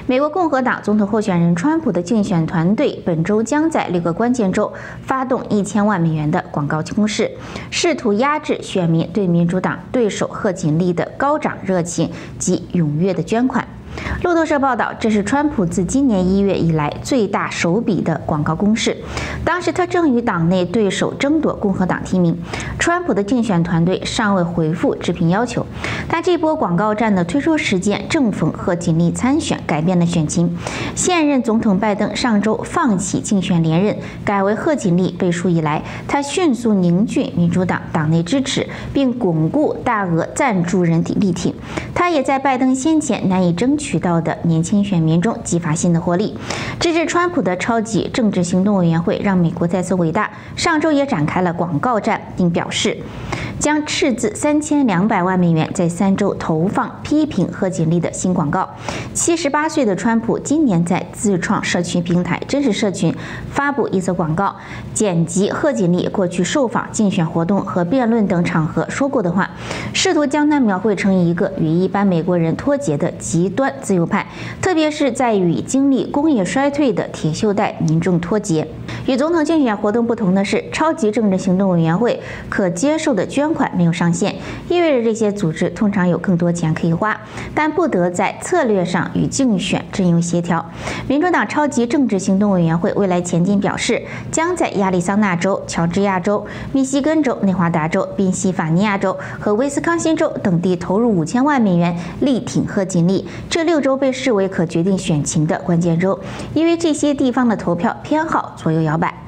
美国共和党总统候选人川普的竞选团队本周将在6个关键州发动1000万美元的广告攻势，试图压制选民对民主党对手贺锦丽的高涨热情及踊跃的捐款。路透社报道，这是川普自今年1月以来最大手笔的广告攻势。当时他正与党内对手争夺共和党提名，川普的竞选团队尚未回复置评要求。但这波广告战的推出时间正逢贺锦丽参选，改变了选情。现任总统拜登上周放弃竞选连任，改为贺锦丽背书以来，他迅速凝聚民主党党内支持，并巩固大额赞助人力挺。他也在拜登先前难以争取到的年轻选民中激发新的活力。支持川普的超级政治行动委员会让美国再次伟大，上周也展开了广告战，并表示将斥资3200万美元在3州投放批评贺锦丽的新广告。78岁的川普今年在自创社群平台真实社群发布一则广告，剪辑贺锦丽过去受访、竞选活动和辩论等场合说过的话，试图将她描绘成一个与一般美国人脱节的极端自由派，特别是在与经历工业衰退的铁锈带民众脱节。与总统竞选活动不同的是，超级政治行动委员会可接受的捐款没有上限，意味着这些组织通常有更多钱可以花，但不得在策略上与竞选阵营协调。民主党超级政治行动委员会未来前进表示，将在亚利桑那州、乔治亚州、密西根州、内华达州、宾夕法尼亚州和威斯康星州等地投入5000万美元力挺贺锦丽。这6州被视为可决定选情的关键州，因为这些地方的投票偏好左右摇摆。